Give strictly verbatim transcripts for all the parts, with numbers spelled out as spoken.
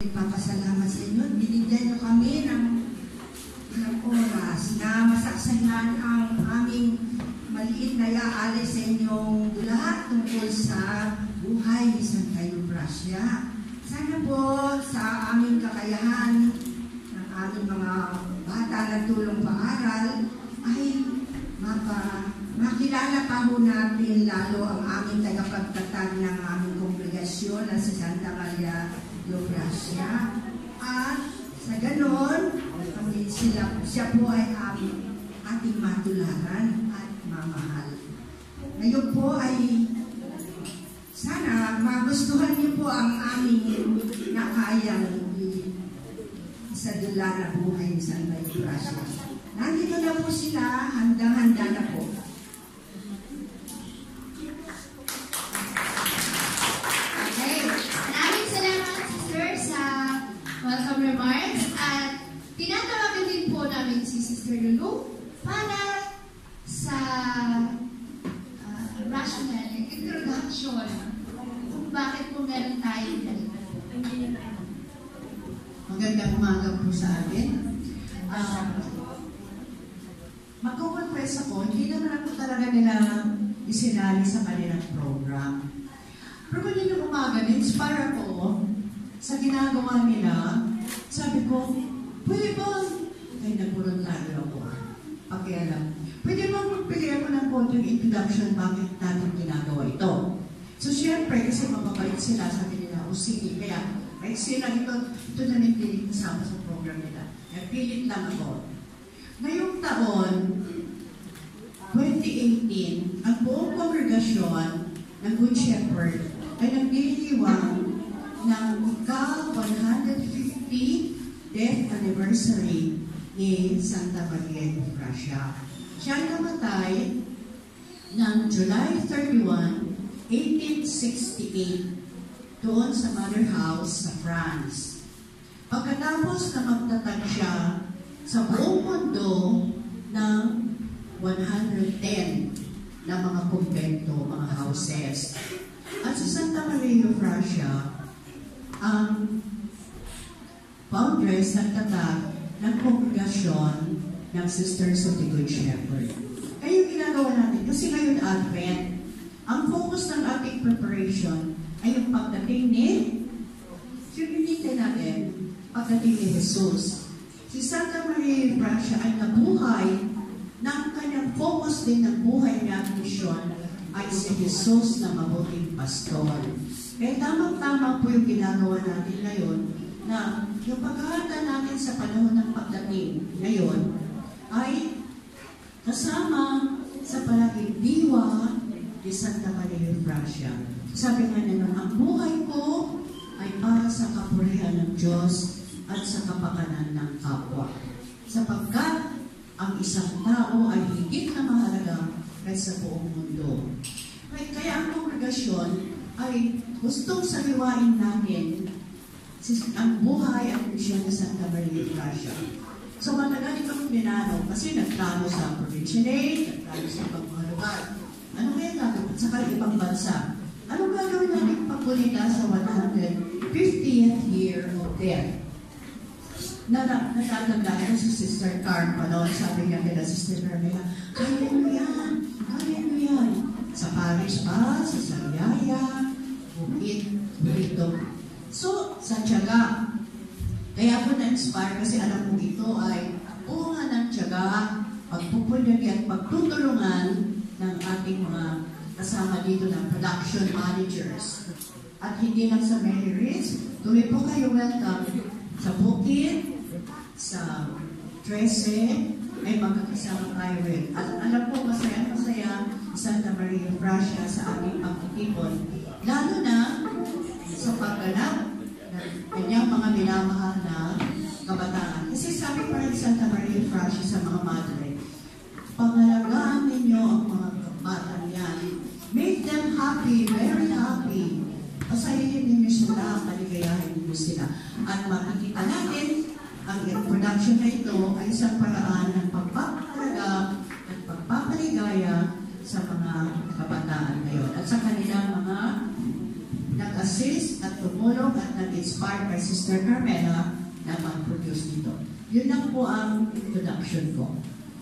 Papasalamat sa inyo. Binigyan niyo kami ng, ng oras na masaksayan ang aming maliit na iaali sa inyong lahat tungkol sa buhay ni Santa EUPHRASIA. Sana po sa aming kakayahan ng aming mga bata ng tulong paaral ay mapa, makilala pa ho natin lalo ang aming tagapagtatag ng aming kongregasyon na si Santa Maria EUPHRASIA. At sa ganon, sila, siya po ay aming ating matularan at mamahal. Ngayon po ay sana magustuhan niyo po ang aming nakayang isadula na buhay ni Santa EUPHRASIA. Nandito na po sila, handang-handa na po. Okay. Maraming salamat, Sister, sa welcome remarks. At tinatawagan din po namin si Sister Lulu para sa uh, rational introduction kung bakit po meron tayo dito. Magandang umaga po sa atin. Uh, Magkukonfess ako, hindi naman ako talaga nila isinali sa kanilang program. Pero kung yun yung umaga, na-inspire ako sa ginagawa nila. Sabi ko, pwede ba? Ay, nag-voluntaryo ako. Pakialam. Pwede ba magbigay ako ng konting introduction bakit natin ginagawa ito? So, syempre, kasi mababait sila, sabi nila, o sige, kaya, ay sila, ito, ito na nagpilit kasama sa program nila. Nagpilit lang ako. Ngayong taon, twenty eighteen, ang buong kongregasyon ng Good Shepherd ay nagdiriwang ng ika-one hundred fifty death anniversary ni Santa Maria EUPHRASIA. Siya namatay ng July thirty-first, eighteen sixty-eight doon sa Mother House sa France. Pagkatapos na magtatag siya sa buong mundo ng one hundred ten na mga kumbento, mga houses. At sa Santa Maria EUPHRASIA, ang foundress ng tatag ng kongregasyon ng Sisters of the Good Shepherd. Kaya yung ginagawa natin, kasi ngayon Advent, ang focus ng ating preparation ay yung pagdating ni, sinitin natin, pagdating ni Jesus. Si Santa Maria EUPHRASIA ay nabuhay ng kanyang focus din ng buhay niya at misyon ay si Jesus na mabuting pastor. Kaya tamang-tama po yung ginagawa natin ngayon na yung paghahanda natin sa panahon ng pagdating ngayon ay kasama sa palaging diwa ni Santa Maria EUPHRASIA. Sabi nga naman, ang buhay ko ay para sa kapurihan ng Diyos at sa kapakanan ng kapwa. Sapagkat ang isang tao ay higit na mahalaga kaysa buong mundo. Kaya ang kongregasyon ay gustong saliwain natin ang buhay at misyon ni Santa Maria EUPHRASIA. So matagal itong binano kasi nagplano sa provincial aid, nagplano sa ibang mga lugar. Ano kaya gagawin sa ibang bansa? Anong gagawin natin pagkulita sa one hundred fiftieth year of death? Na natatanda ko si Sister Carm pa noon, sabi niya kila Sister Carmela, kaya mo yan, kaya mo yan. Sa Paris pa, sa Sariaya, Bukit, Burito. So, sa tiyaga. Kaya ako na-inspire kasi alam mo ito ay bunga ng tiyaga, pagpupunyagi at pagtutulungan ng ating mga kasama dito ng production managers. At hindi lang sa Marys, tuloy po kayo welcome sa Bukit, sa trese, ay magkakasama tayo rin. At alam po, masaya-masaya Santa Maria EUPHRASIA sa ating pagtitipon. Lalo na sa pagganap ng kanyang mga minamahal na kabataan. Kasi sabi pa rin Santa Maria EUPHRASIA sa mga madre, pangalagaan ninyo ang mga kabatang yan. Make them happy, very happy. Pasayin ninyo sila, kaligayahin ninyo sila. At makikita natin, ang production na ito ay isang paraan ng pagpapahalaga at pagpapaligaya sa mga kabataan ngayon at sa kanilang mga nag-assist at tumulong at nag-inspire kay Sister Carmela na mag-produce dito. Yun lang po ang introduction ko.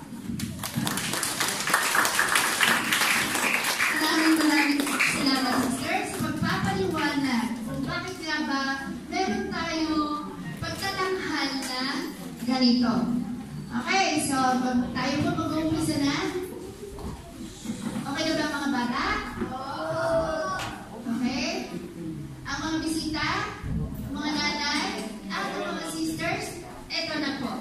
Maraming maraming salamat, sister, sa pagpapaliwanag kung bakit nga ba meron tayo pagtatanghal na ganito. Okay, so tayo po mag-uumpisa na. Okay na ba mga bata? Okay? Ang mga bisita, mga nanay, at ang mga sisters, eto na po.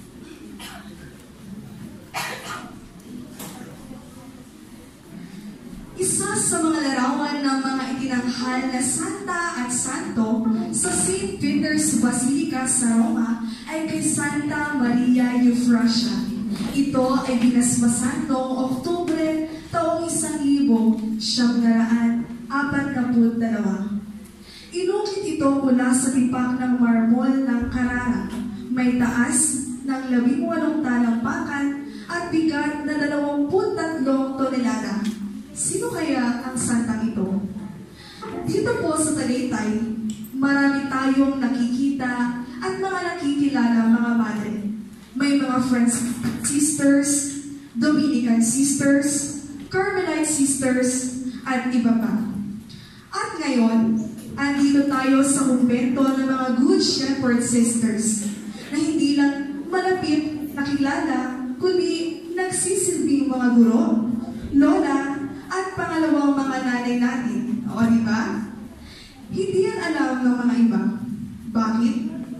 Isa sa mga larawan ng mga itinanghal na Santa at Santo sa Saint Peter's Basilica sa Roma ay kay Santa Maria EUPHRASIA. Ito ay binasbasan noong Oktubre taong isang libo siyam naraan apat na put dalawa. Inukit ito mula sa tipak ng marmol ng Carrara. May taas ng labing walong talampakan at bigat na dalawamput tatlong tonelada. Sino kaya ang santang ito? Dito po sa Tagaytay, marami tayong nakikita at mga nakikilala mga madre. May mga Friends sisters, Dominican sisters, Carmelite sisters, at iba pa. At ngayon, andito tayo sa kumpento ng mga Good Shepherd sisters na hindi lang malapit nakilala, kundi nagsisilbing mga guro, lola, at pangalawang mga nanay natin. O, di ba? Hindi yan alam ng mga iba. Bakit?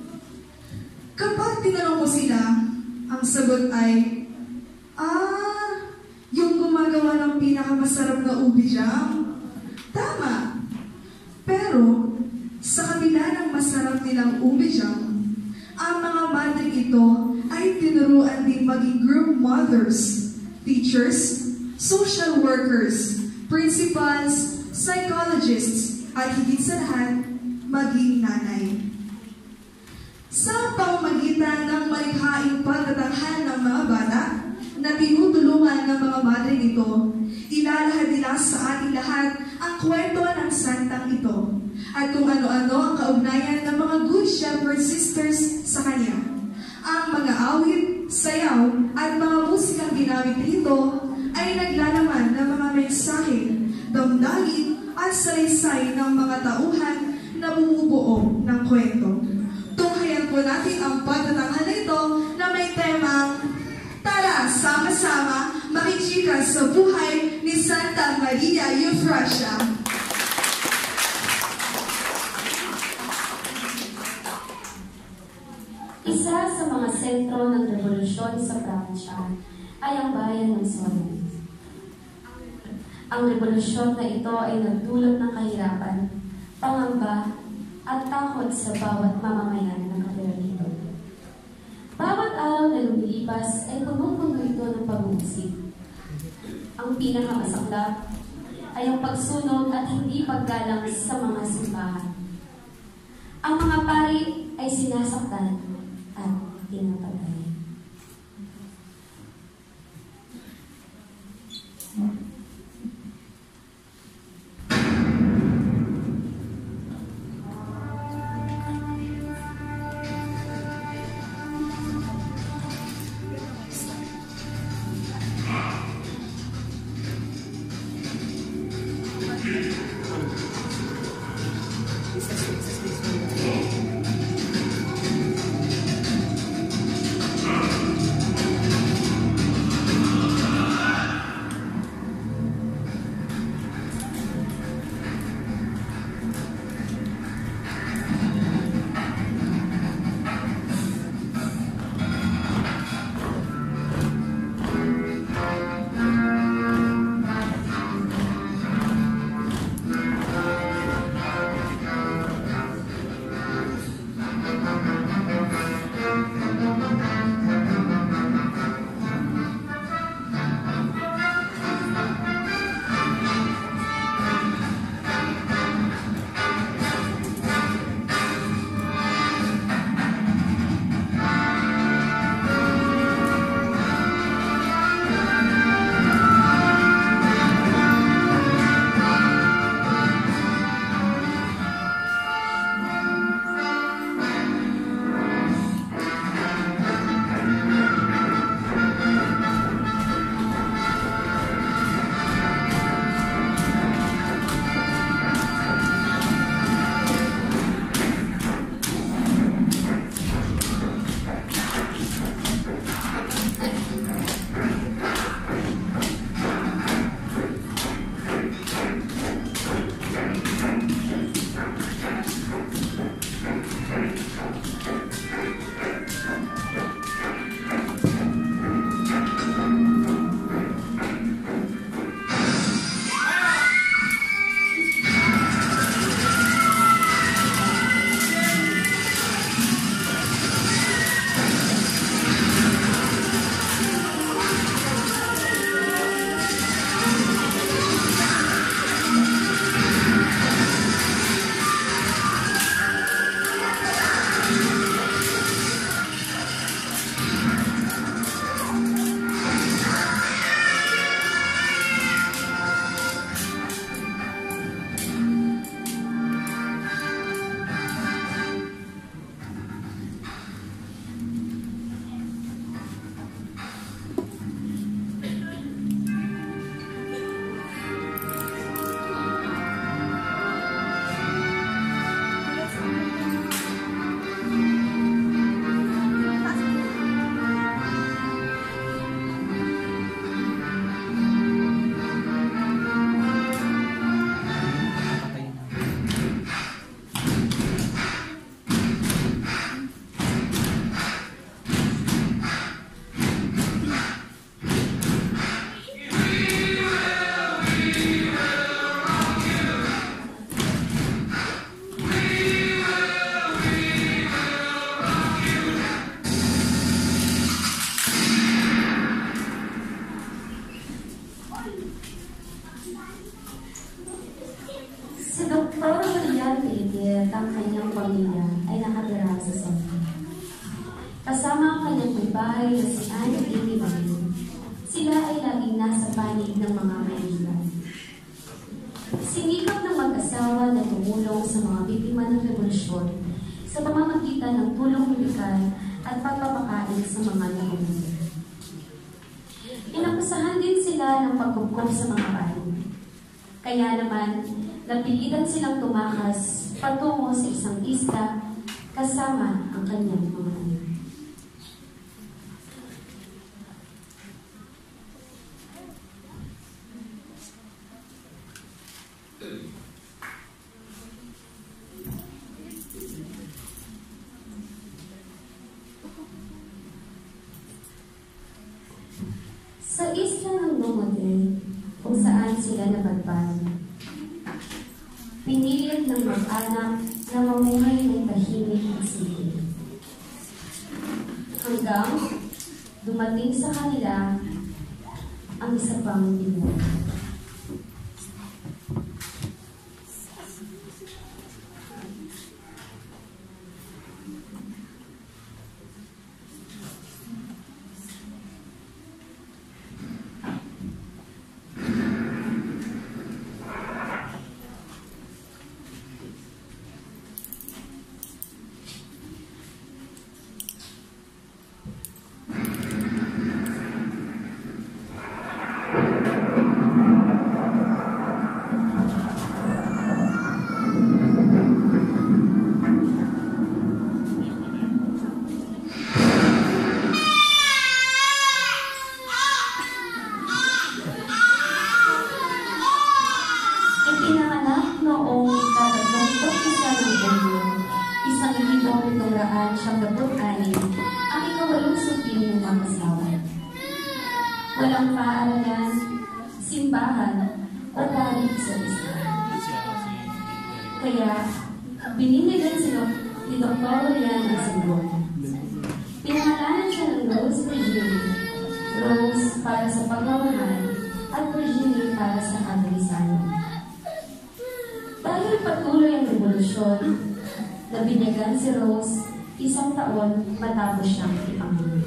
Kapag tinanong mo sila, ang sagot ay, ah, yung gumagawa ng pinakamasarap na ubi jam. Tama. Pero, sa kabila ng masarap nilang ubi jam, ang mga madre ito ay tinuruan din maging group mothers, teachers, social workers, principals, psychologists, at higit sa lahat, maging nanay. Sa pamamagitan ng malikhaing pagtatanghal ng mga bata na tinutulungan ng mga madre nito, ilalahad nila sa ating lahat ang kwento ng santang ito at kung ano-ano ang kaugnayan ng mga Good Shepherd sisters sa kanya. Ang mga awit, sayaw, at mga musikang ginamit dito ay naglalaman ng mga mensahe, damdamin at salaysay ng mga tauhan na bumubuo ng kwento. Tunghayan po natin ang pagtatanghal na ito na may temang Tara, sama-sama, makichika sa buhay ni Santa Maria EUPHRASIA. Isa sa mga sentro ng revolusyon sa Pransya ay ang bayan ng Solon. Ang revolusyon na ito ay nagdulot ng kahirapan, pangamba, at takot sa bawat mamamayan ng kapitalismo. Bawat araw na lumilipas ay puno-puno ito ng pag-uusig. Ang pinakamasaklap ay ang pagsunod at hindi paggalang sa mga simbahan. Ang mga pari ay sinasaktan at pinapatay. ang kanyang pamilya ay nakatira sa Sophie. Kasama ang kanyang may bahay na si Anne at Amy Bailey, sila ay laging nasa panig ng mga kaibigan. Sinikap ng mag-asawa na tumulong sa mga biktima ng revolusyon sa pamamagitan ng tulong medikal at pagpapakain sa mga nakumunod. Inakusahan din sila ng pagkukup sa mga bahay. Kaya naman, napilitan silang tumakas patungo sa isang isla kasama ang kanyang mga anak. Sa isla ng Nomode, kung saan sila napadpad, pinilit ng mag-anak na mamuhay ng tahimik at sige. Hanggang dumating sa kanila ang isa pang binuhay. Walang paaralan, simbahan, o parit sa isla. Kaya, biniligan sila ni Doktor Rian ang simbolo. Pinangalanan siya ng Rose Virginie, Rose para sa pagmamahal at Virginie para sa kagalisanan. Dahil patuloy ang revolusyon, nabinyagan si Rose isang taon matapos siyang ipangulo.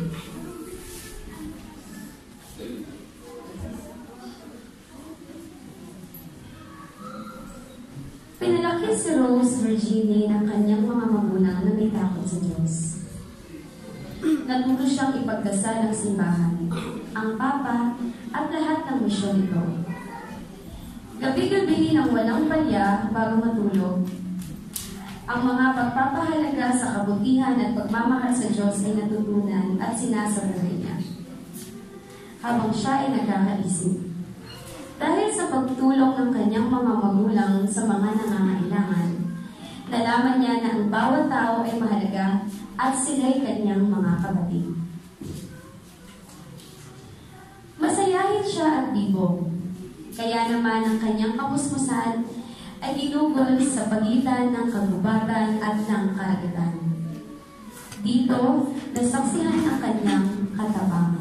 Pinalaki si Rose Virginie ng kanyang mga magulang na may takot sa Diyos. Natuto siyang ipagdasal ang simbahan, ang papa, at lahat ng misyon nito. Gabi-gabi ng walang palya bago matulog, ang mga pagpapahalaga sa kabutihan at pagmamahal sa Diyos ay natutunan at sinasarili niya. Habang siya ay nagkakaisip, dahil sa pagtulong ng kanyang mga magulang sa mga nangangailangan, Nalaman niya na ang bawat tao ay mahalaga at sila'y kanyang mga kapatid. Masayahin siya at bibo. Kaya naman ang kanyang kamusmusan ay ginugol sa pagitan ng kagubatan at ng karagatan. Dito, nasaksihan ang kanyang katapangan.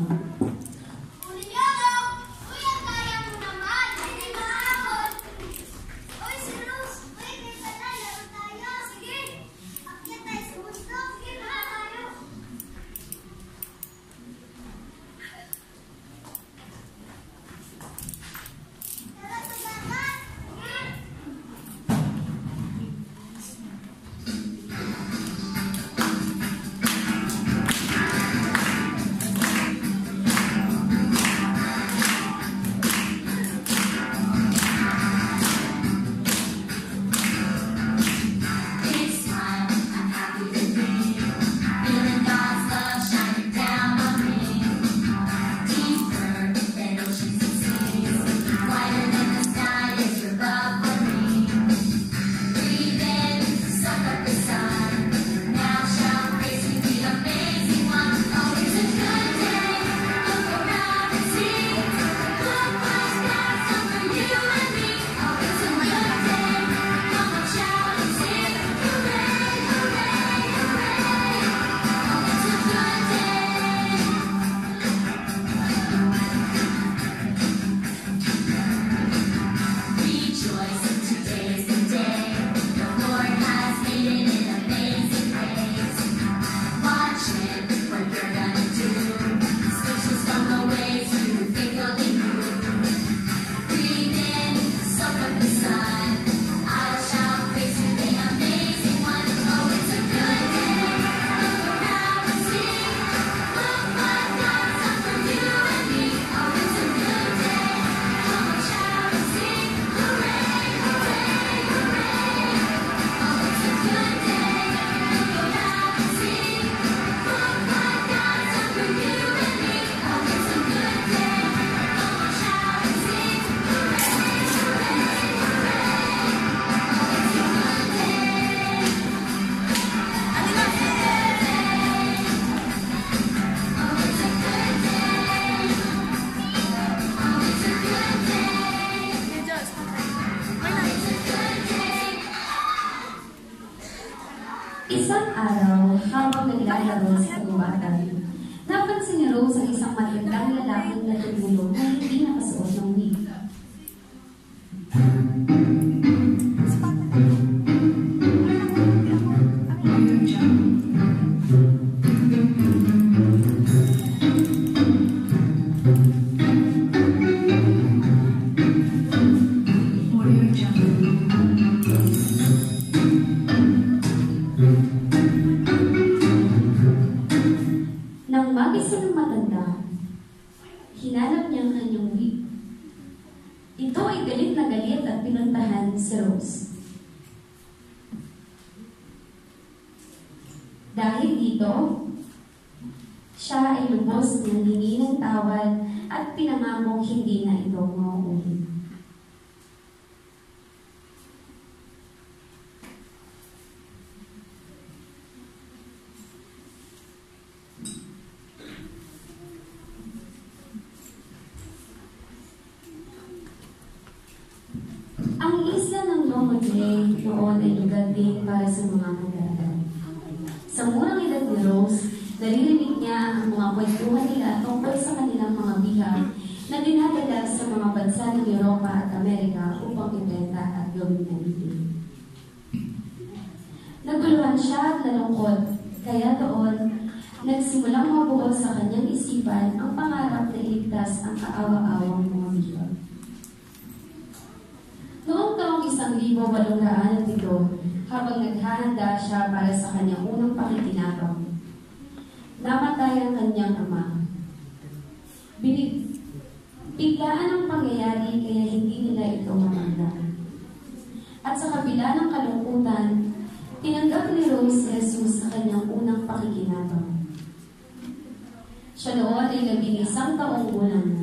Isang araw, habang naglalaro sa kagubatan, napansin ni Rose ang isang matandang lalaking natutulog na hindi nakasuot ng wig. Nang mag-isa ng matanda, hinanap niya ang kanyang wig. Ito ay galit na galit at pinuntahan si Rose. Dahil dito, siya ay lubos ng hingi ng tawad at pinangakong hindi na ito mauulit. Ang isla ng Lomadre noon ay lugar din para sa mga mag-aaral. Sa murang edad ni Rose, naririnig niya ang mga kwentuhan nila tungkol sa kanilang mga bihag na dinadala sa mga bansa ng Europa at Amerika upang ibenta at gawin na bibig. Naguluhan siya at nalungkot, kaya doon, nagsimulang mabuo sa kanyang isipan ang pangarap na iligtas ang kaawa-awang mga bihag. Noong taong isang libo walong daan at ito, habang naghahanda siya para sa kanyang unang pakikinabang, namatay ang kanyang ama. Binig, biglaan ang pangyayari kaya hindi nila ito mamanda. At sa kabila ng kalungkutan, tinanggap ni Rose si Jesus sa kanyang unang pakikinabang. Siya noon ay labing isang taong gulang.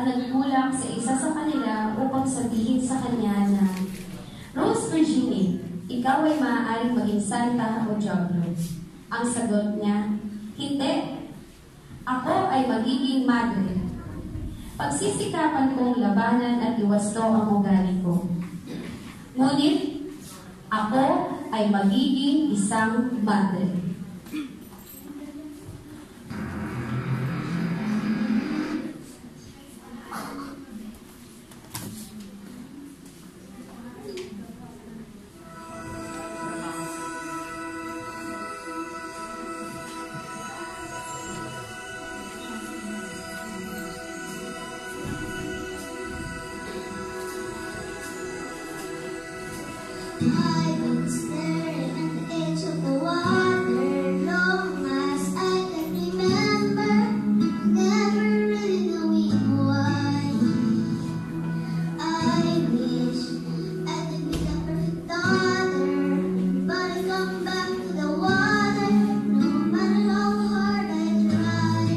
ang nagtulak sa isa sa kanila upang sabihin sa kanya na, Rose Virginie, ikaw ay maaaring maging santa o diablo. Ang sagot niya, hindi. Ako ay magiging madre. Pagsisikapan kong labanan at iwasto ang ugali ko. Ngunit, ako ay magiging isang madre. I was staring at the edge of the water, long as I can remember, never really knowing why. I wish I could be the perfect daughter, but I come back to the water, no matter how hard I try.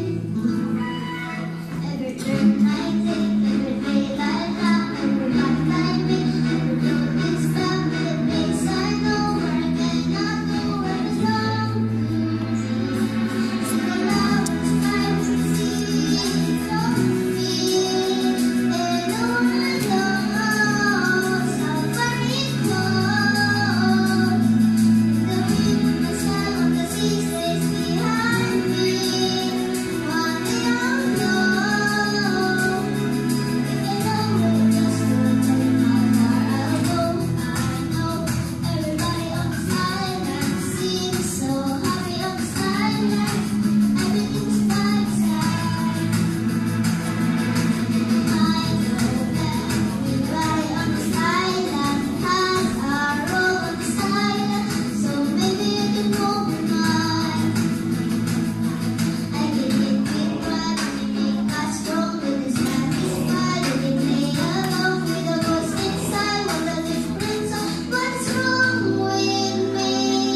Every turn I take, every day I laugh, every path I make, every road is back. I know where I cannot go where the song sing aloud, time to see so sweet, and no one knows how far it goes. The wind, the sound of the sea stays behind me. One day I'll know. If I know where just to tell you how far I'll go, I know. Everybody on this island seems so happy on this island. Everything's by the side. I know that everybody on this island has a role on this island, so maybe you can open mine. I can hit big one, make us strong with this satisfied. You can play along with the ghost inside. What a difference of what's wrong with me.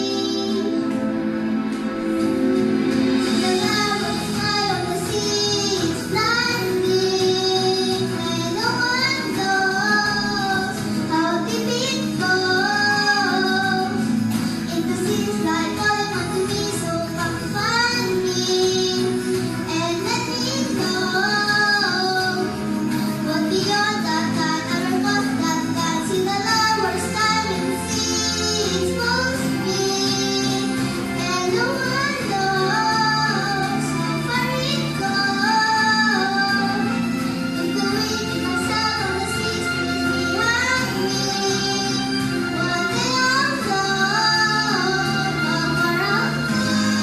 The loud sky on the sea is blinding, and no one knows how deep it goes. If the seas like calling onto me, so come find me and let me know. What beyond that that never was that that's in the lower sky when the sea exposed me, and no one knows how far it goes. If the wind in my sail on the sea stays behind me, one day I'll know how far I'll go.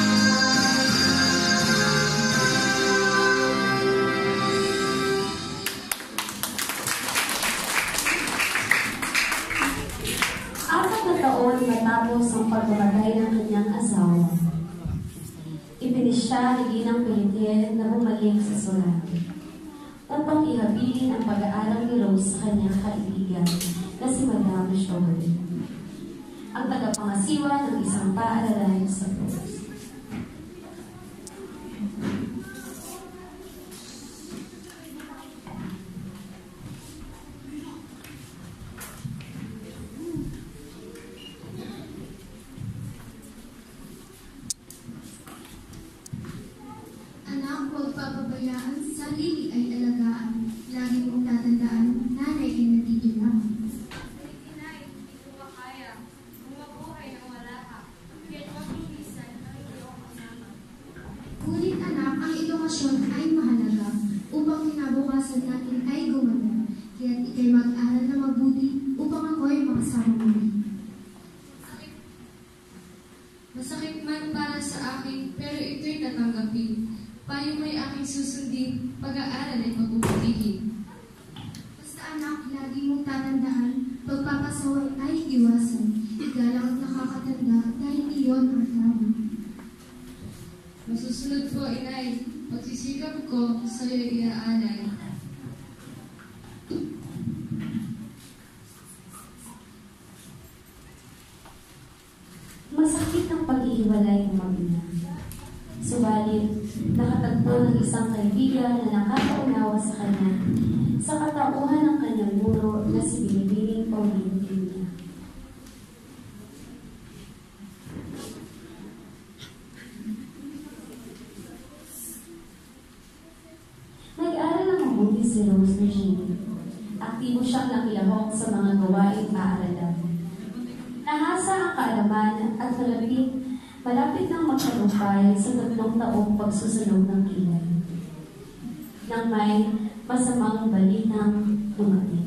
Apat na taon matapos ang pagbabatay ng kanyang asawa, ipinisya ni Ginang Pelitier na bumalik sa Solar upang ihabilin ang pag-aaral ni Rose sa kanyang kaibigan na si Madame Chauvet, ang tagapangasiwa ng isang paaralan sa Rose. Anak, huwag papabayaan, sarili ay alagaan. Lagi mong tatandaan, nanay ay nandito lang. Inay, hindi ko kaya. Kung mabuhay na wala ka, kahit magbibigay ang iyong kasama. Ngunit anak, ang edukasyon ay mahalaga upang kinabukasan natin ay gumanda. Kaya't ikay mag-aral na mabuti upang ako ay makasama muli. Masakit, masakit man para sa akin, pero ito'y tatanggapin. Payo may aking susundin, pag-aaral ay pagbubutihin. Basta anak, lagi mong tatandaan, pagpapasaway ay iwasan. Igalang at nakakatanda dahil iyon ang tama. Masusunod po, inay. Pagsisikap ko, sa'yo iaalay. Masakit ang pag-ihiwalay ng mag-ina. Subalit, nakatagpo ng isang kaibigan na nakakaunawa sa kanya sa katauhan ng kanyang guro na si Binibining Pauline niya. Nag-aral ng mabuti si Rose Virginia. Aktibo siyang nakilahok sa mga gawaing paaralan. Nahasa ang kaalaman at malapit, malapit nang magtagumpay sa tatlong taong pagsusunog ng kilay. Nang may masamang balitang dumating.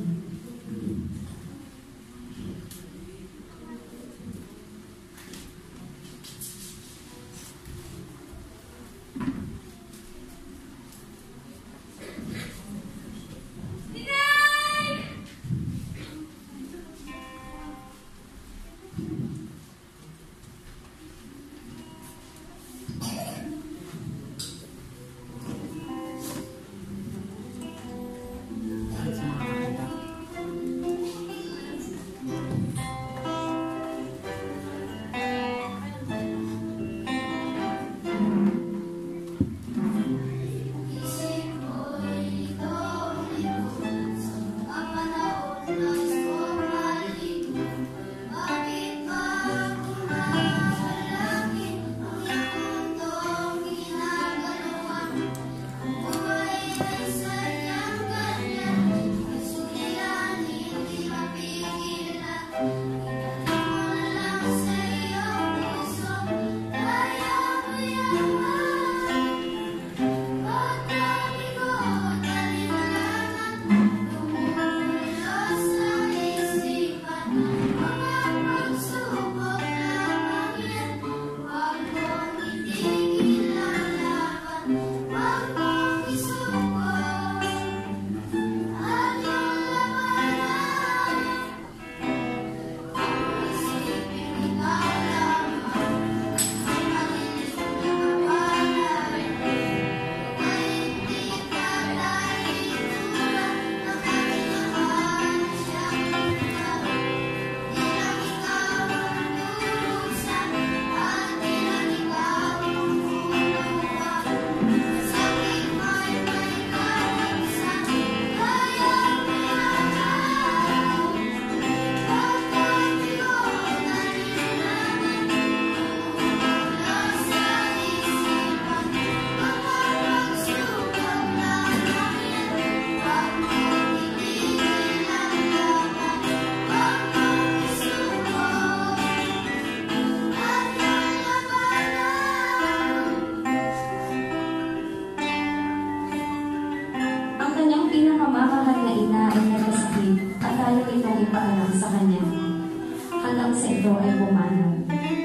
Hanggang sa ito ay pumanaw.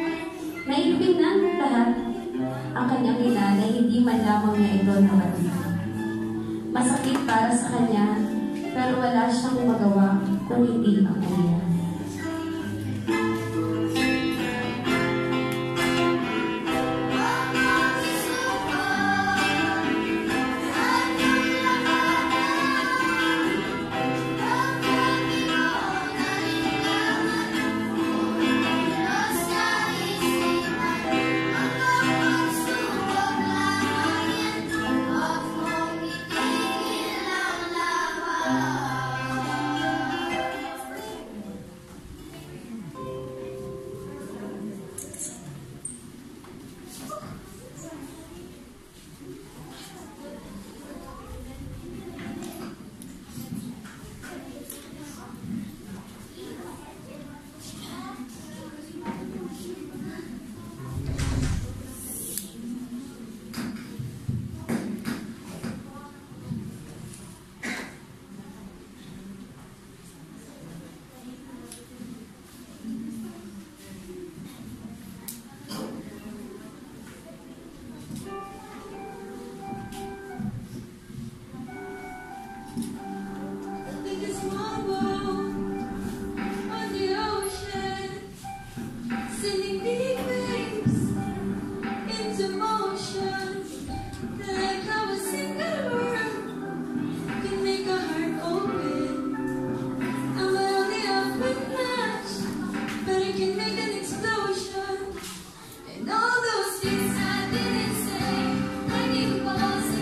Nailubin na lahat ang kanyang ina na hindi man lamang niya ito nabatid. Masakit para sa kanya, pero wala siyang magawa kung hindi ang umiyak. All those things I didn't say, I didn't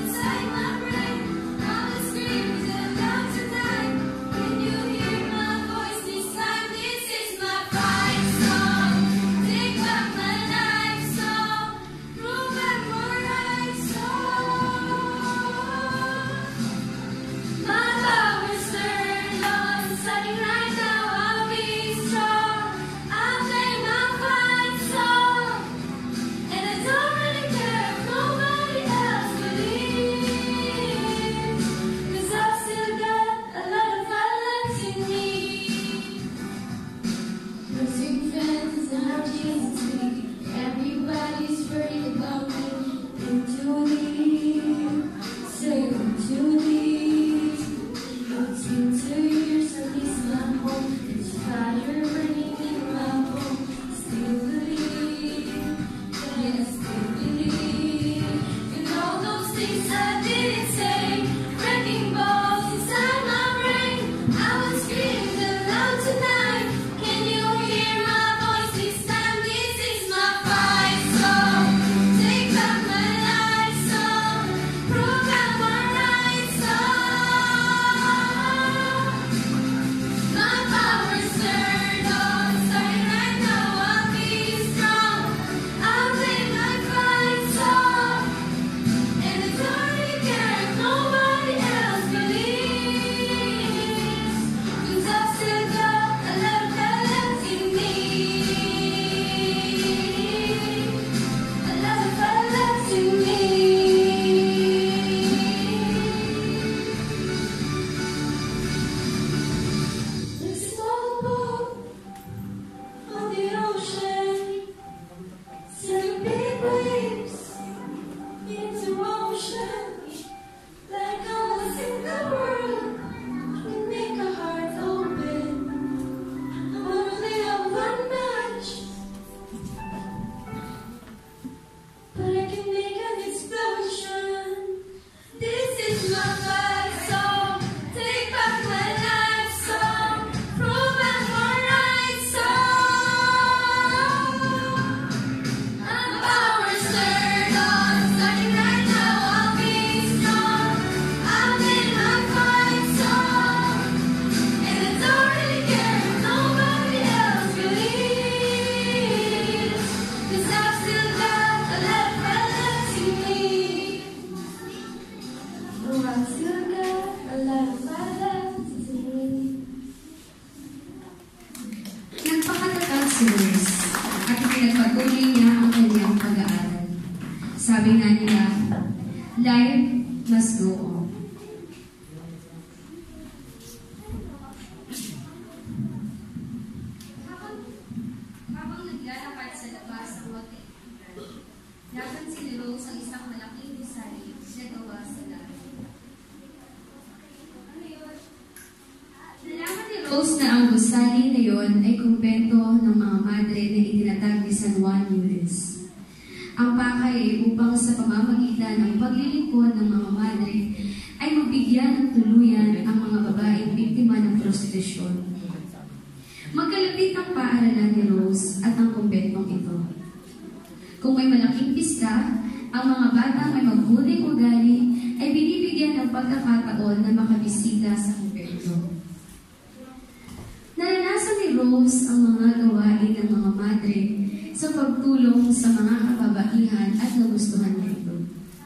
Rose na ang gusali na yon ay kumpento ng mga madre na itinatag ni San Juan Nunes. Ang pakay ay upang sa pamamagitan ng paglilingkod ng mga madre ay magbigyan ng tuluyan ang mga babaeng biktima ng prostitusyon. Magkalapit ang paaralan ni Rose at ang kumpentong ito. Kung may malaking pista, ang mga batang may mabuting ugali ay binibigyan ng pagkakataon na makabisita sa kumpento. Naranasan ni Rose ang mga gawain ng mga madre sa pagtulong sa mga kababaihan at nagustuhan niya ito.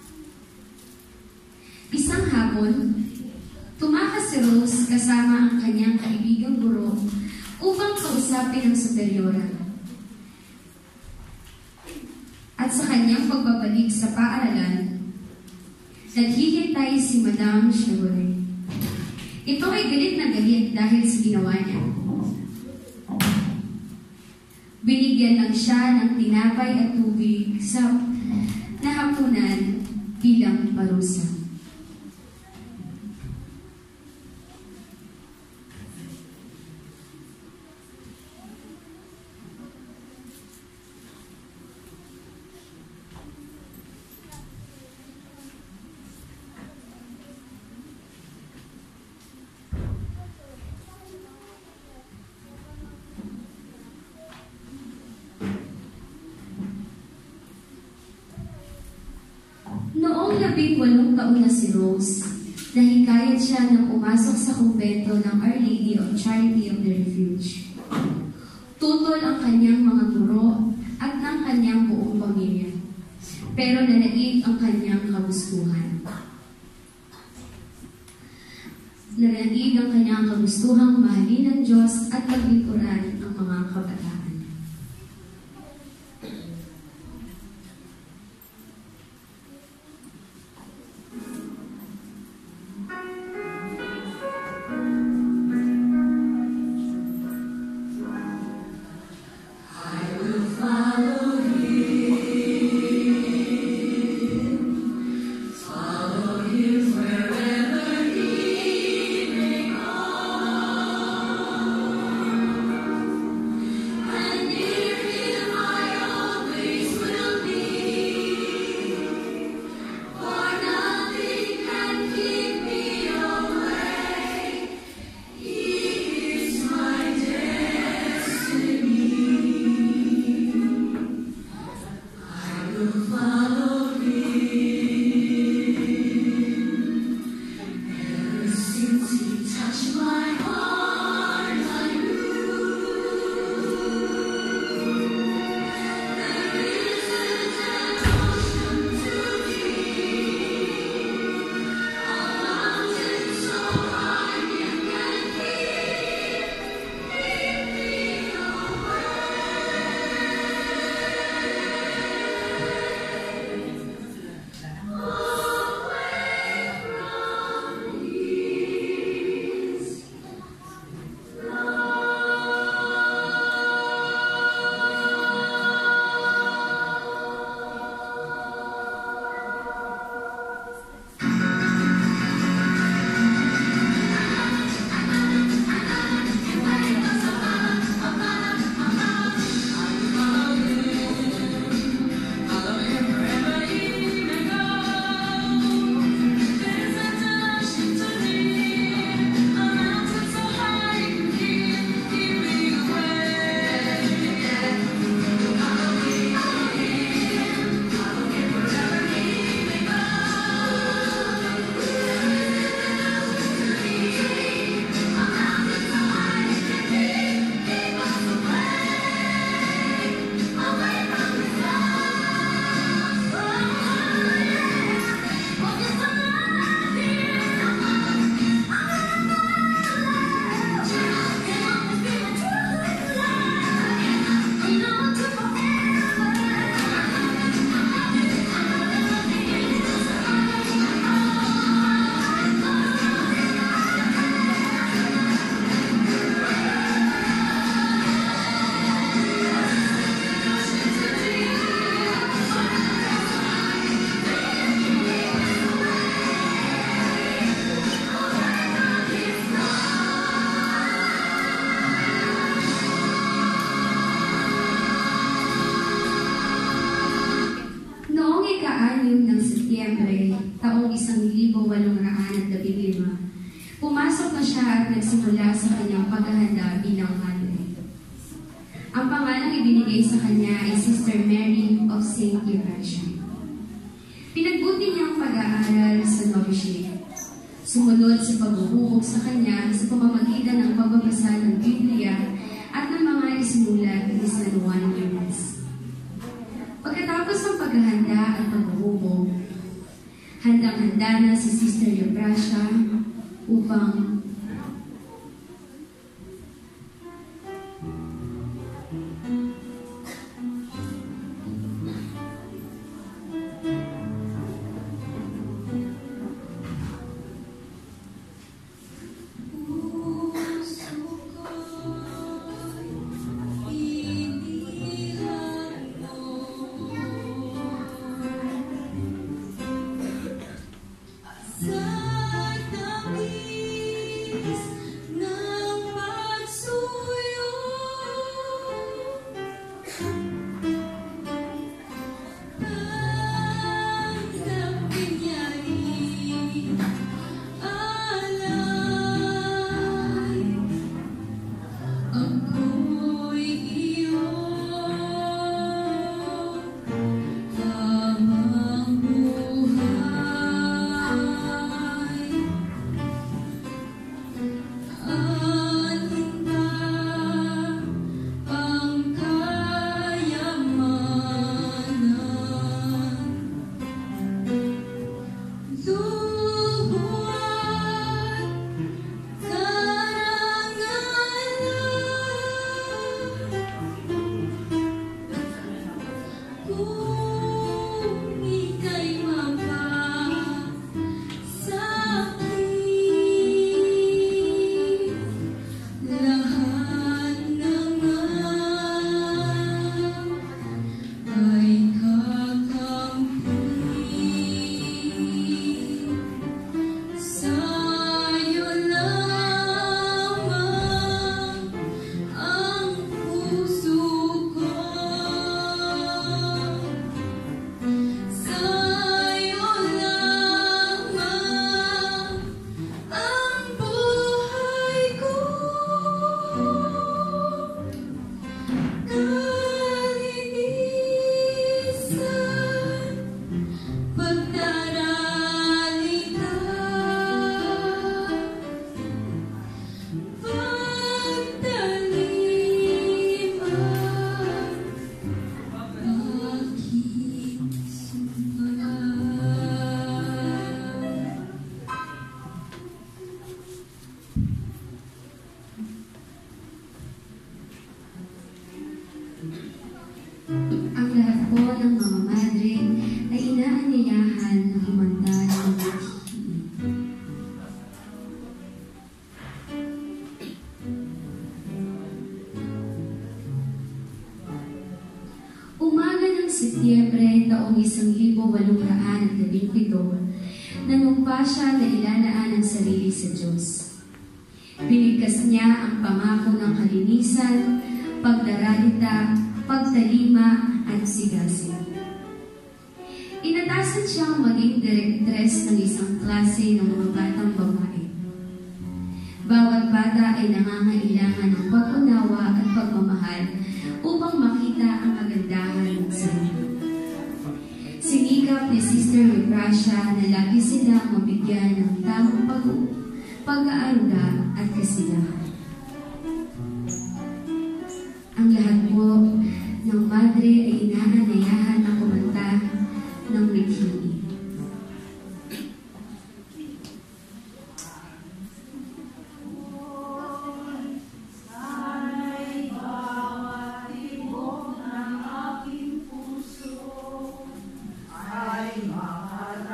Isang hapon, tumakas si Rose kasama ang kanyang kaibigang guro upang kausapin ang superiora. At sa kanyang pagbabalik sa paaralan, naghihintay si Madame Chevrolet. Ito ay galit na galit dahil sa ginawa niya. Binigyan lang siya ng tinapay at tubig sa nahapunan bilang parusa. Noong labing walong taon na si Rose, nahikayat siya na pumasok sa kumbento ng Our Lady of Charity of the Refuge. Tutol ang kanyang mga guro at ng kanyang buong pamilya, pero nanaig ang kanyang kagustuhan. Nanaig ang kanyang kagustuhang mahalin ng Diyos at paglingkuran ang mga kabataan. I Pumasok na siya at nagsimula sa kanyang paghahanda bilang madre. Ang pangalang ibinigay sa kanya ay Sister Mary of Saint EUPHRASIA. Pinagbuti niyang pag-aaral sa novitiate. Sumunod sa paghuhubog sa kanya sa pamamagitan ng pagbabasa ng Biblia at ng mga isinulat ni San Juan Nunes. Pagkatapos ng paghahanda at paghuhubog, handang-handa na si Sister EUPHRASIA upang ang lahat po ng mga madre ay inaanyayahan na humanda ng paghihiling. Umaga ng Setyembre taong isang libo walong daan at labing pito, nanumpa siya na ilalaan ang sarili sa Diyos. Binigkas niya ang pangako ng kalinisan, pagdaralita, pagtalima at sigasig. Inatasan siyang maging direktres ng isang klase ng mga batang babae. Bawat bata ay nangangailangan ng pag-unawa at pagmamahal upang makita ang kagandahan ng sarili. Sinikap ni Sister EUPHRASIA na lagi silang mabigyan ng tamang pag- pag-aaruga at kasiyahan. Ang lahat po ng madre ay inaanayahan na kumanta ng naghihili.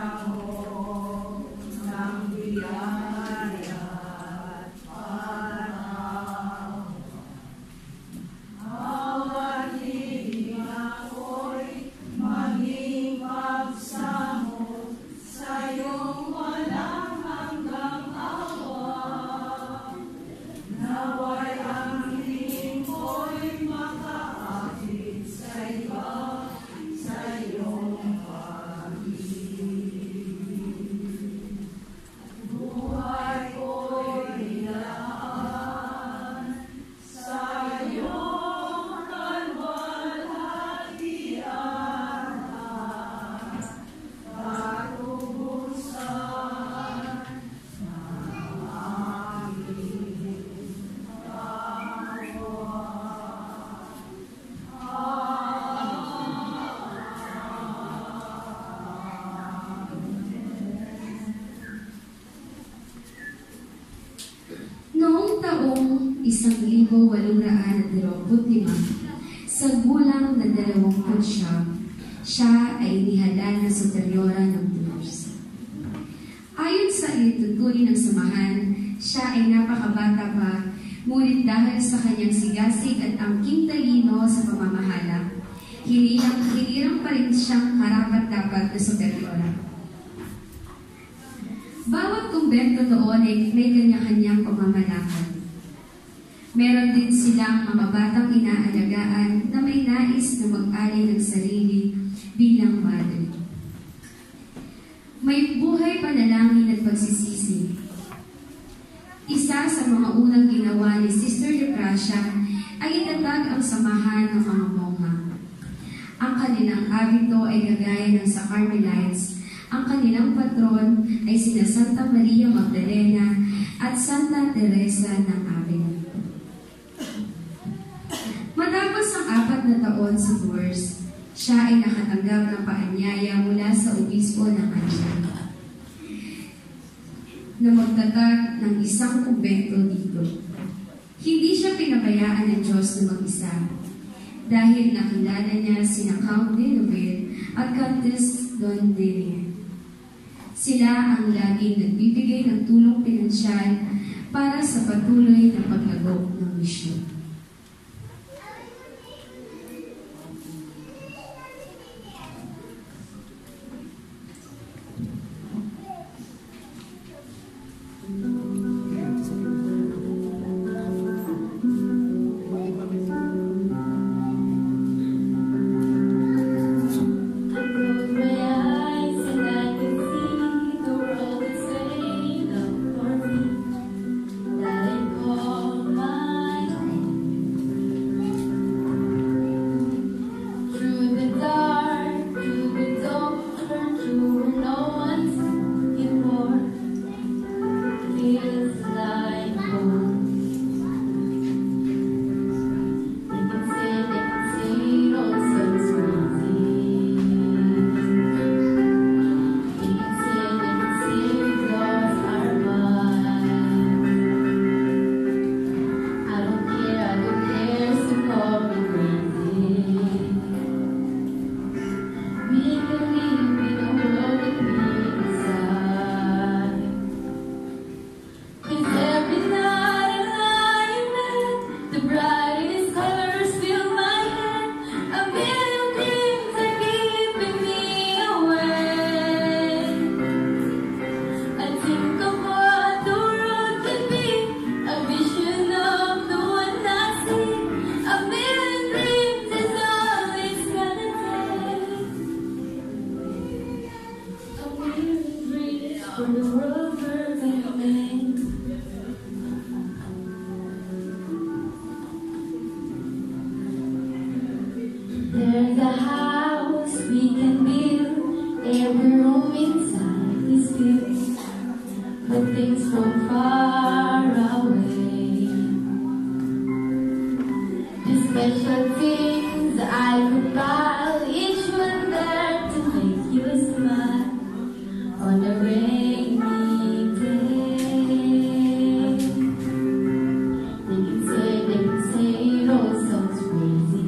Para Noong taong isang libo walong raan at dalawampu't lima, sa gulang na dalawangput siya, siya ay inihala na superyora ng Tours. Ayon sa itutuloy ng samahan, siya ay napakabata pa, ngunit dahil sa kanyang sigasig at angking talino sa pamamahala, hinirang, hinirang pa rin siyang karapat-dapat na superyora. Bawat kumbento noon ay may kanya-kanyang pamamalakad. Meron din silang mga batang inaalagaan na may nais na mag-alay ng sarili bilang madre. May buhay panalangin at pagsisisi. Isa sa mga unang ginawa ni Sister EUPHRASIA ay itatag ang samahan ng mga mongha. Ang kanilang habito ay kagaya ng sa Carmelites. Ang kanilang patron ay sina Santa Maria Magdalena at Santa Teresa ng Avila. Matapos ang apat na taon sa Tours, siya ay nakatanggap ng paanyaya mula sa obispo ng Antioch na magtatag ng isang kumbento dito. Hindi siya pinabayaan ng Diyos na mag-isa dahil nakilala niya sina Count de Novel at Countess Don Delia. Sila ang laging nagbibigay ng tulong pinansyal para sa patuloy na paglago ng misyon. There's a house we can build, every room inside is built, but things from far away. The special things I could buy, each one there to make you smile on a rainy day. They can say, they can say it all sounds crazy.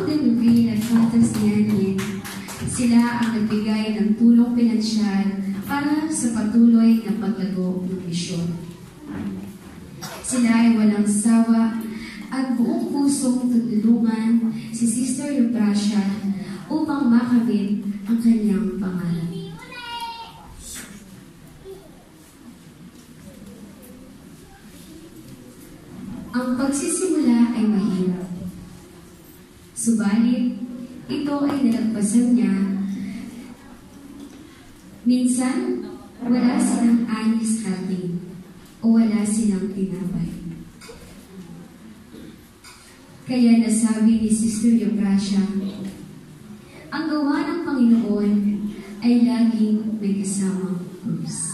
Noong Denugin at Santos Nianin, sila ang nagbigay ng tulong pinansyal para sa patuloy na paglago ng misyon. Sila ay walang sawa at buong pusong tutulungan si Sister EUPHRASIA upang makamit ang kanyang pangarap. Ang pagsisimula ay mahirap. Subalit, ito ay nalagpasan niya. Minsan, wala silang anis hati o wala silang tinapay. Kaya nasabi ni Sister EUPHRASIA, ang gawa ng Panginoon ay laging may kasamang krus.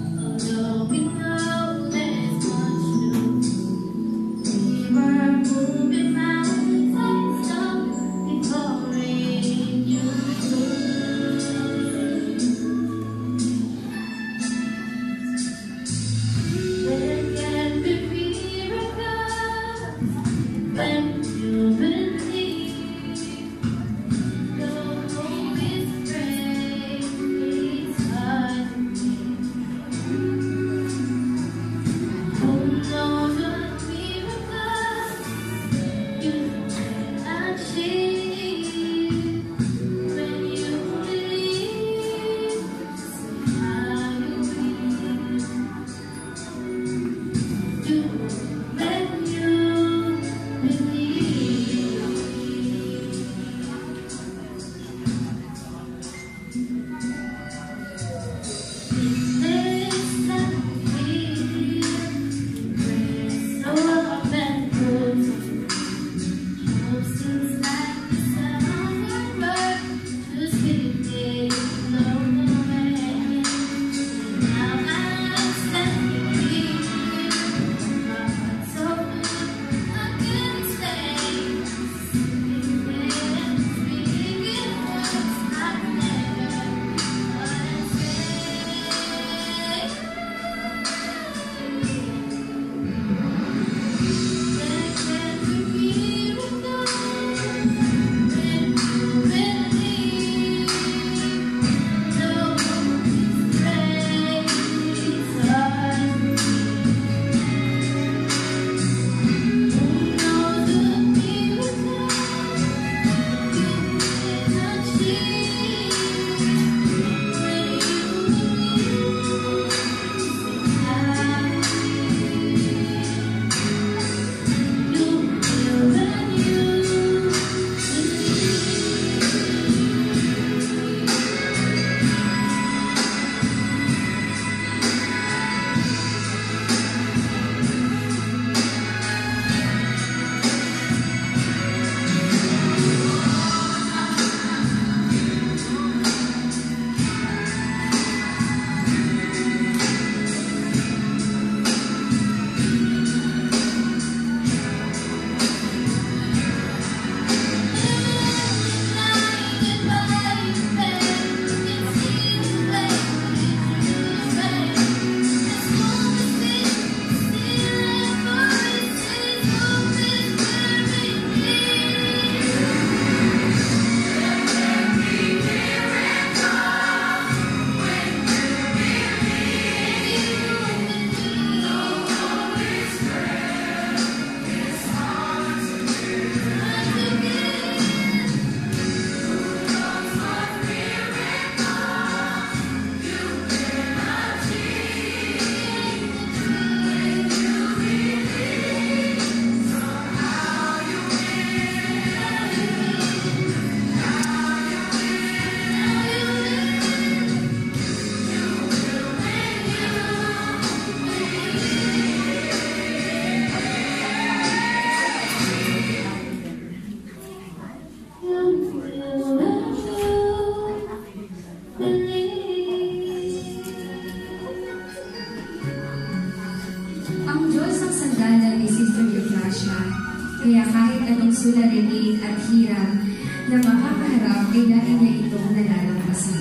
We're Kaya kahit anong suliranin at hirap na makakaharap ay dahil niya itong nalalampasan.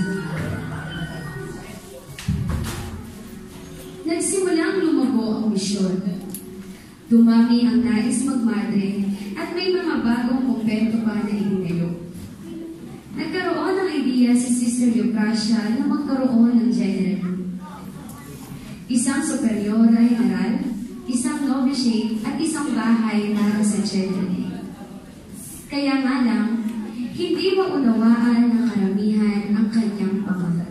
Nagsimulang lumago ang misyon. Dumami ang nais magmadre at may mga bagong kumpento pa na itinayo. Nagkaroon ng idea si Sister EUPHRASIA na magkaroon ng general. Isang superior na general, isang novitiate at isang bahay para sa general. Kaya nga lang, hindi maunawaan ng karamihan ang kanyang pangalan.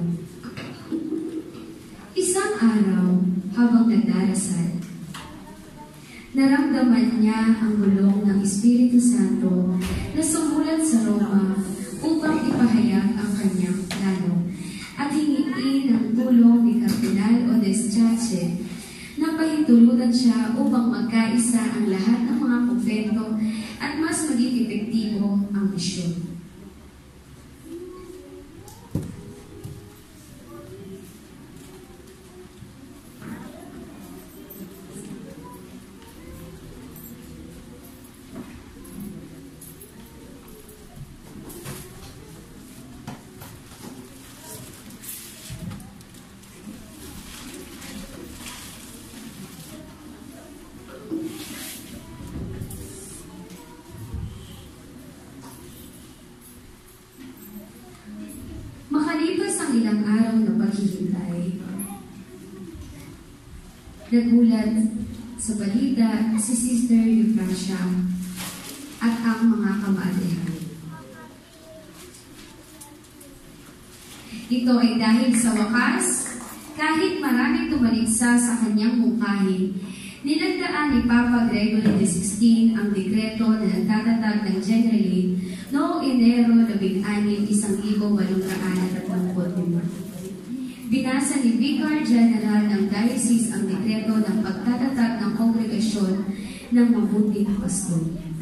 Isang araw, habang nagdarasal, naramdaman niya ang bulong ng Espiritu Santo na sumulat sa Roma upang ipahayag ang kanyang plano at hingiin ng tulong ni Kardinal Odeschache na pahintulutan siya upang magkaisa ang lahat ng mga kumpento at mas maging epektibo ang misyon. Makalipas ang ilang araw na paghihintay, nagulat sa balita si Sister EUPHRASIA at ang mga kamadrehan. Ito ay dahil sa wakas, kahit maraming tumaligsa sa kanyang mungkahi, nilagdaan ni Papa Gregory the sixteenth ang dekreto na nagtatatag ng generally noong Enero labing-anim, isang libo walong daan at tatlongput lima. Binasa ni Vicar General ng Diocese ang dekreto ng pagtatatag ng kongregasyon ng mabuting pasto.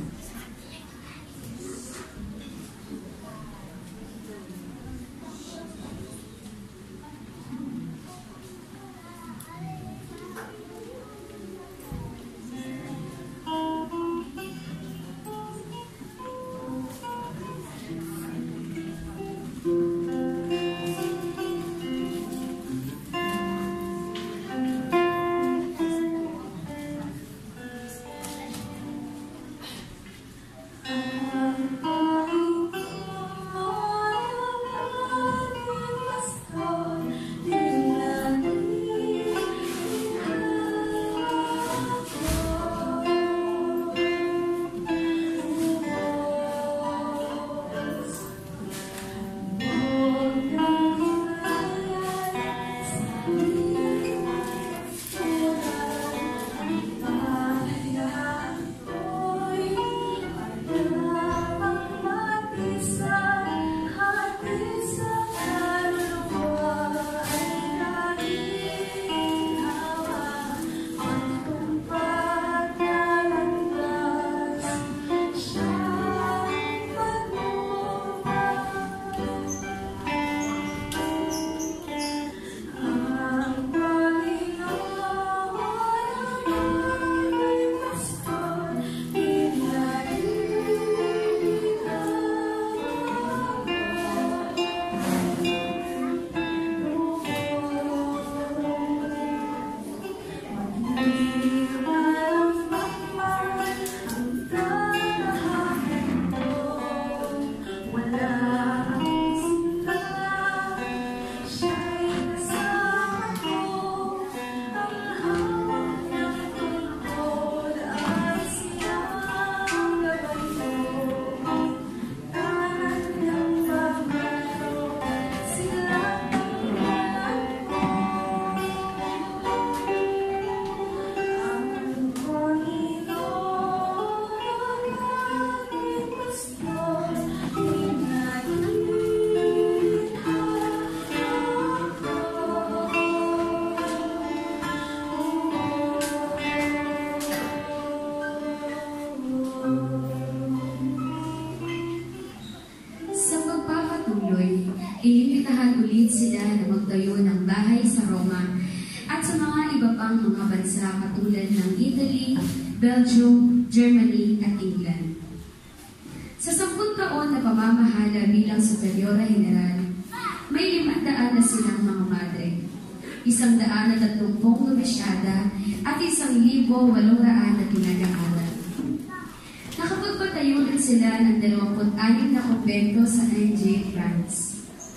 Inimbitahan ulit sila na magtayo ng bahay sa Roma at sa mga iba pang mga bansa katulad ng Italy, Belgium, Germany at England. Superiora General, may limandaan na silang mga madre, isang daan na tatlumpong nobisyada at isang libo walong raan na pinag-aaral. Nakapagpatayo rin sila ng dalawampu't anim na kumbento sa N J, France.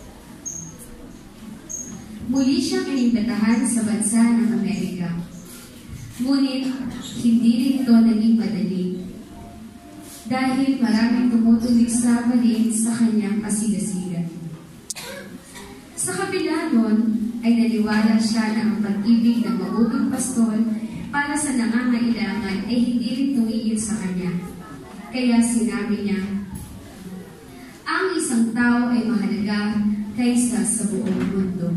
Muli siyang inimbitahan sa bansa ng Amerika. Ngunit, hindi rin ito naging madali. Dahil maraming tumutulig sa rin sa kanyang kasigasigan. Sa kabila nun, ay naniwala siya na ang pag-ibig ng mabuting pastor para sa nangangailangan ay hindi rin tumigil sa kanya. Kaya sinabi niya, ang isang tao ay mahalaga kaysa sa buong mundo.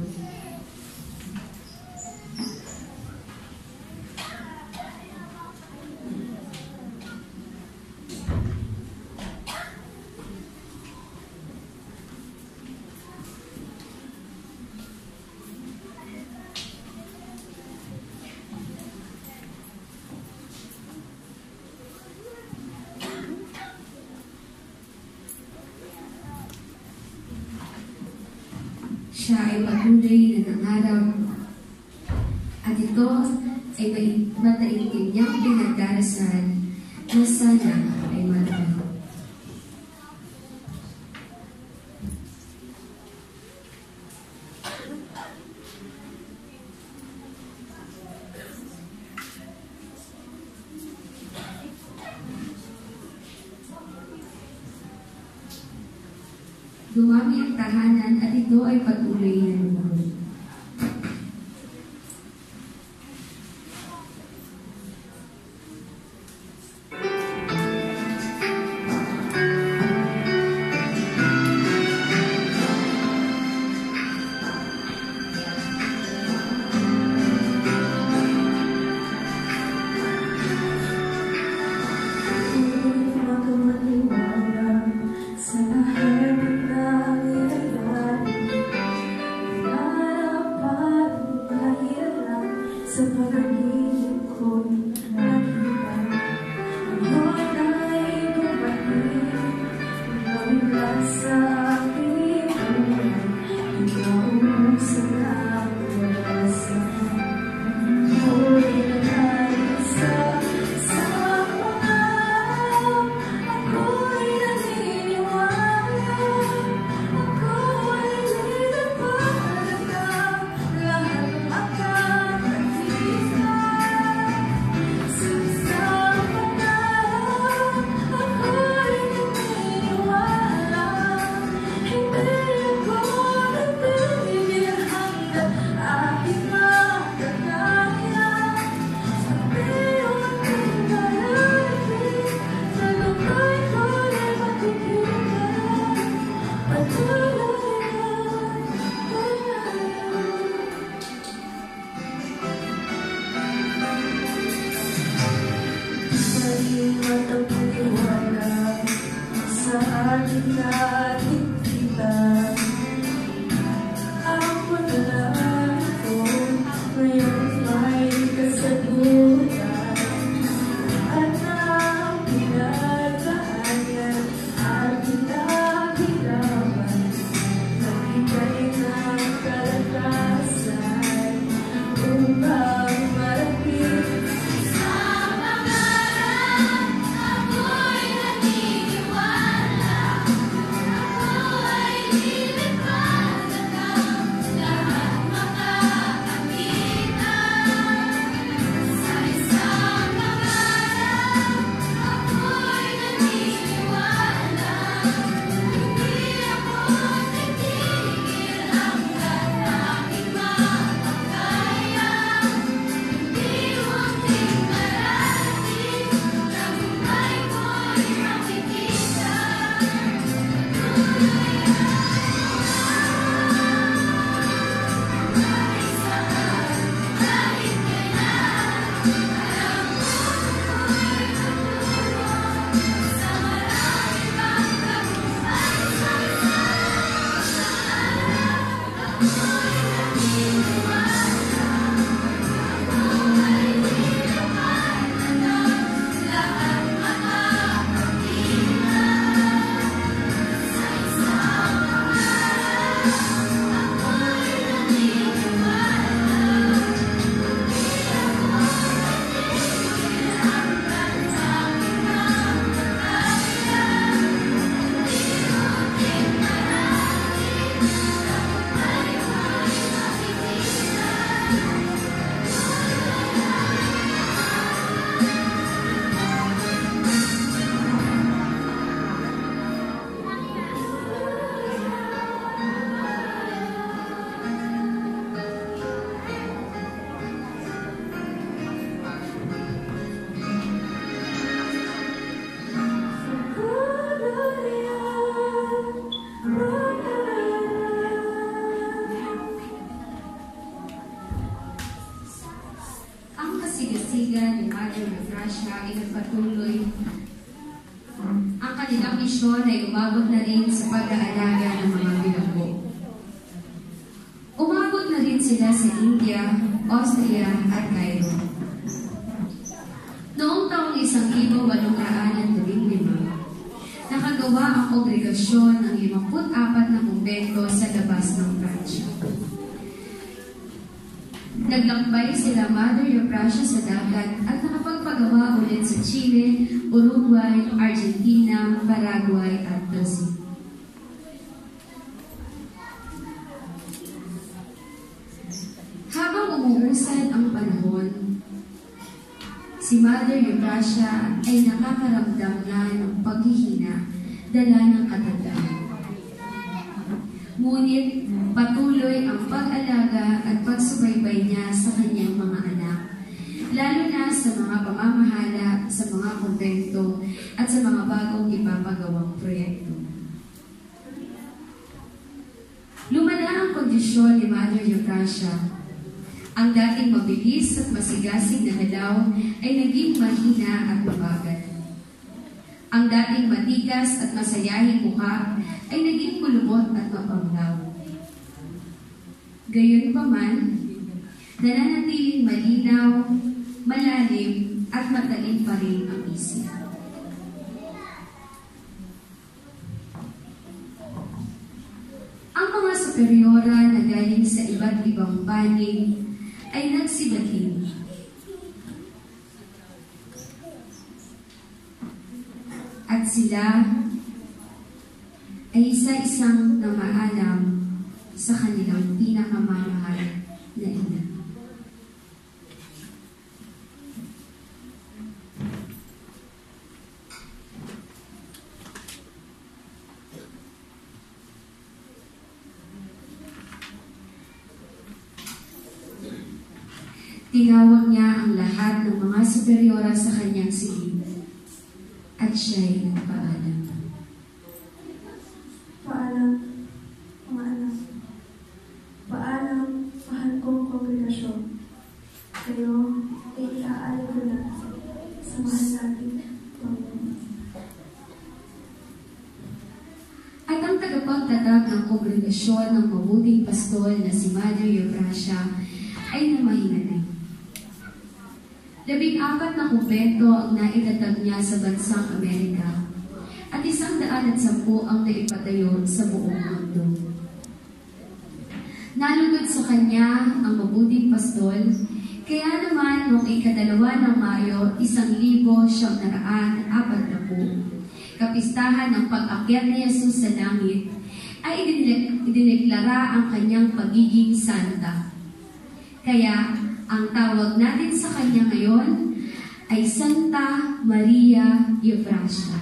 Siya ay patuloy na nangarap at ito ay mataimtim niyang pinagdarasal na sana ay matupad. Dumami ang tahanan at ito ay patuloy na lumuhod. kanilang misyon ay umabot na rin sa pag-aalaga ng mga bilanggo. Umabot na rin sila sa India, Austria at Cairo. Noong taong isang libo walong raan at labing lima, nakagawa ang kongregasyon ng limampu't apat na kumbento sa labas ng Pransya. Naglakbay sila Mother EUPHRASIA sa dagat at nakapagpagawa ulit sa Chile, Uruguay, Argentina, Paraguay at Brazil. Habang umuusad ang panahon, si Mother EUPHRASIA ay nakakaramdam na ng paghihina dala ng katandaan. Ngunit patuloy ang pag-alaga at pagsubaybay niya sa kanyang mga anak, lalo na sa mga pamamahala sa mga kumbento at sa mga bagong ipapagawang proyekto. Lumala ang kondisyon ni Mother EUPHRASIA. Ang dating mabilis at masigasig na halaw ay naging mahina at mabagal. Ang dating matigas at masayahing mukha ay naging kulubot at mapanglaw. Gayunpaman, nananatiling malinaw, malalim at matalim pa rin ang isip. Ang mga superyora na galing sa iba't ibang panig ay nagsidating. At sila ay isa-isang namaalam sa kanilang pinakamamahal na ina. Tinawag niya ang lahat ng mga superyora sa kanyang silid at siya'y nagpaalam. Paalam, mga anak. Paalam, mahal kong kongregasyon. Kayo ay iaalay ko na sa mahal natin Panginoon. At ang tagapagtatag ng kongregasyon ng mabuting pastol na si Mother EUPHRASIA ay namahinganay. Labing apat na kumbento ang naitatag niya sa bansang Amerika at isang daan at sampu ang naipatayo sa buong mundo. Nalugod sa kanya ang mabuting pastol, kaya naman noong ikadalawa ng Mayo, isang libo siyam na raan apat na po, kapistahan ng pag-akyat ni Jesus sa langit, ay idineklara ang kanyang pagiging santa. Kaya, ang tawag natin sa kanya ngayon ay Santa Maria EUPHRASIA.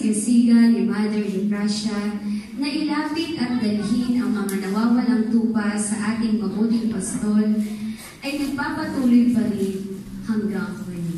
kasigasigan ni Mother EUPHRASIA na ilapit at dalhin ang mga nawawalang tupa sa ating mabuting pastol ay nagpapatuloy pa rin hanggang ngayon.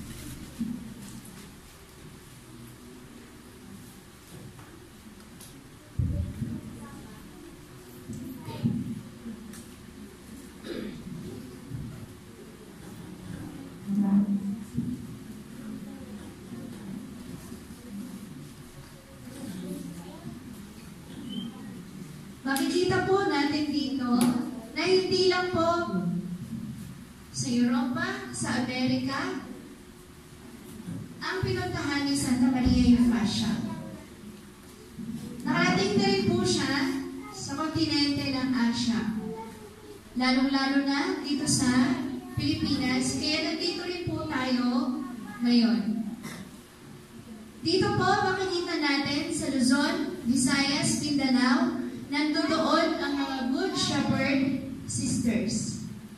Makikita po natin dito na hindi lang po sa Europa, sa Amerika, ang pinuntahan ni Santa Maria EUPHRASIA. Nakarating na rin po siya sa kontinente ng Asia. Lalong-lalo na dito sa Pilipinas, kaya nandito rin po tayo ngayon. Dito po makikita natin sa Luzon, Visayas, Mindanao, nandoon ang mga Good Shepherd Sisters.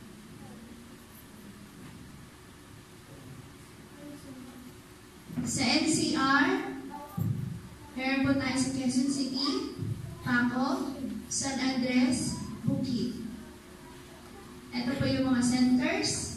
Sa N C R, meron po tayo sa Quezon City, Paco, San Andres, Bukid. Ito po yung mga centers.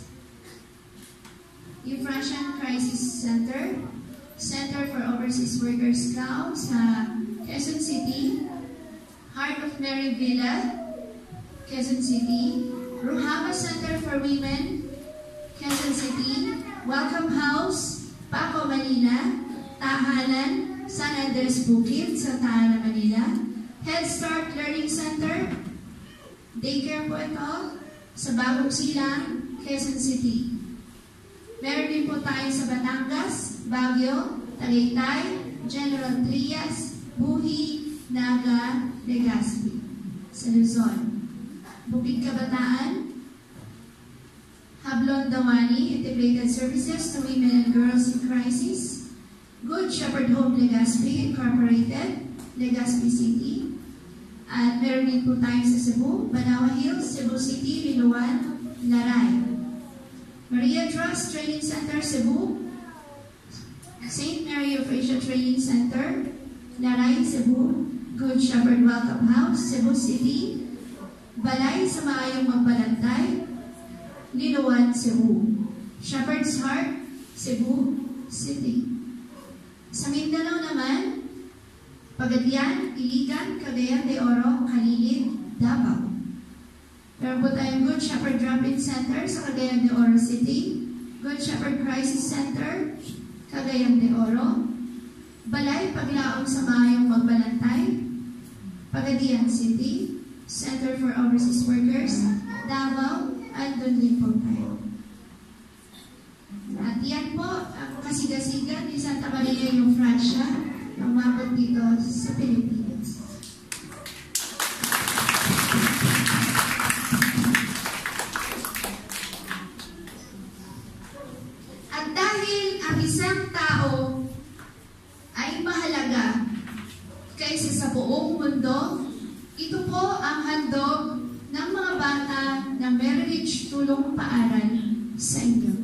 EUPHRASIA Crisis Center, Center for Overseas Workers C A U sa Quezon City, Heart of Mary Villa, Quezon City, Ruhama Center for Women, Quezon City, Welcome House, Paco, Manila, Tahanan, San Andres Bukid sa Tahanan, Manila, Head Start Learning Center, daycare po ito, sa Bagong Silang, Quezon City. Meron din po tayo sa Batangas, Baguio, Tagaytay, General Trias, Buhi, Naga, Legazpi, sa Luzon. Bukid Kabataan, Hablon Dawani, Integrated Services to Women and Girls in Crisis, Good Shepherd Home Legazpi Incorporated, Legazpi City, at meron din po tayo sa Cebu, Banawa Hills, Cebu City, Liloan, Laray. Maria Trust Training Center, Cebu, Saint Mary EUPHRASIA Training Center, Laray, Cebu, Good Shepherd Welcome House, Cebu City, Balay sa Maayong Magbalantay, Liloan, Cebu, Shepherd's Heart, Cebu City. Sa Mindanao naman, Pagadian, Iligan, Cagayan de Oro, Calilid, Davao. Meron po tayong Good Shepherd Drop-In Center sa Cagayan de Oro City, Good Shepherd Crisis Center, Cagayan de Oro, Balay Paglaong sa Maayong Magbalantay, Pagadian City, Center for Overseas Workers, Davao, at doon din po tayo. At yan po ang kasigasigan ni Santa Maria EUPHRASIA na umabot dito sa Pilipinas. At dahil ang isang tao ay mahalaga kaysa sa buong mundo, ito po ang handog ng mga bata ng Marriage Tulong Paaral sa inyo.